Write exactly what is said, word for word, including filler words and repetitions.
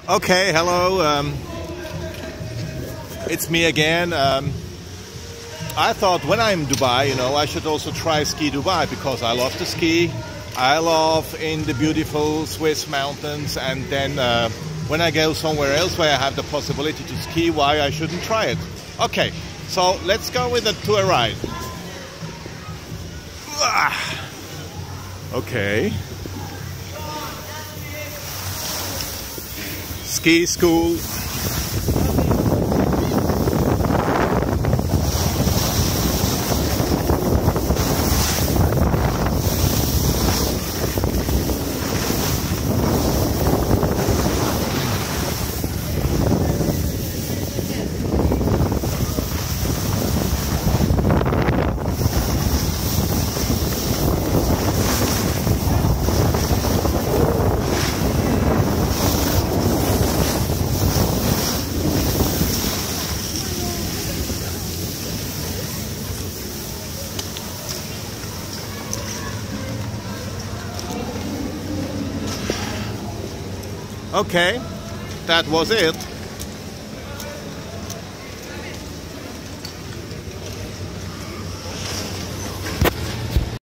Okay, hello. Um, it's me again. Um, I thought when I'm in Dubai, you know, I should also try ski Dubai because I love to ski. I love in the beautiful Swiss mountains, and then uh, when I go somewhere else where I have the possibility to ski, why I shouldn't try it? Okay, so let's go with a tour ride. Okay. Ski school. Okay, that was it.